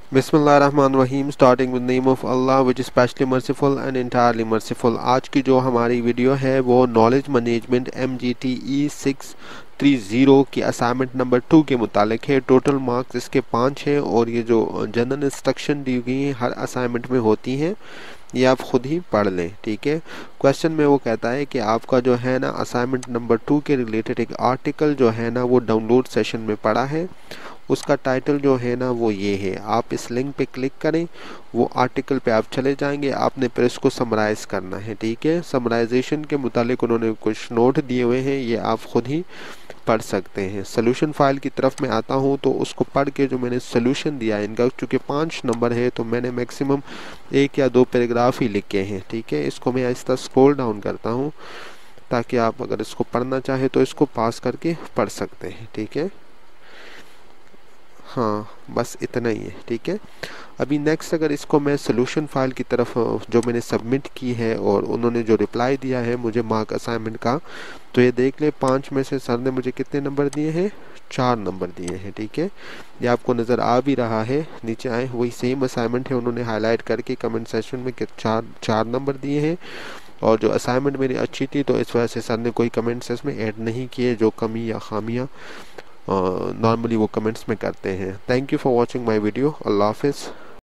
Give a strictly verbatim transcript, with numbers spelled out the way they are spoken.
बिस्मिल्लाहिर्रहमानिर्रहीम starting with name of Allah which is specially merciful and entirely merciful. आज की जो हमारी वीडियो है वो knowledge management M G T E six three zero की असाइनमेंट नंबर टू के मुतालिक है। टोटल मार्क्स इसके पाँच हैं और ये जो जनरल इंस्ट्रक्शन दी गई हैं हर असाइनमेंट में होती हैं, ये आप खुद ही पढ़ लें। ठीक है, क्वेश्चन में वो कहता है कि आपका जो है ना असाइनमेंट नंबर टू के रिलेटेड एक आर्टिकल जो है ना वो डाउनलोड सेशन में पड़ा है। उसका टाइटल जो है ना वो ये है, आप इस लिंक पे क्लिक करें, वो आर्टिकल पे आप चले जाएंगे, आपने फिर इसको समराइज़ करना है। ठीक है, समराइजेशन के मुतालिक उन्होंने कुछ नोट दिए हुए हैं, ये आप खुद ही पढ़ सकते हैं। सोल्यूशन फाइल की तरफ मैं आता हूँ तो उसको पढ़ के जो मैंने सोल्यूशन दिया है इनका, चूँकि पाँच नंबर है तो मैंने मैक्सिमम एक या दो पैराग्राफ ही लिखे हैं। ठीक है, इसको मैं आहिस्ता स्क्रॉल डाउन करता हूँ ताकि आप अगर इसको पढ़ना चाहे तो इसको पास करके पढ़ सकते हैं। ठीक है, हाँ बस इतना ही है। ठीक है, अभी नेक्स्ट अगर इसको मैं सोल्यूशन फाइल की तरफ जो मैंने सबमिट की है और उन्होंने जो रिप्लाई दिया है मुझे मार्क असाइनमेंट का, तो ये देख ले पाँच में से सर ने मुझे कितने नंबर दिए हैं, चार नंबर दिए हैं। ठीक है, ये आपको नज़र आ भी रहा है, नीचे आए वही सेम असाइनमेंट है, उन्होंने हाईलाइट करके कमेंट सेक्शन में कि चार चार नंबर दिए हैं। और जो असाइनमेंट मेरी अच्छी थी तो इस वजह से सर ने कोई कमेंट्स इसमें ऐड नहीं किए जो कमी या खामियाँ नॉर्मली वो कमेंट्स में करते हैं। Thank you for watching my video. Allah हाफिज़।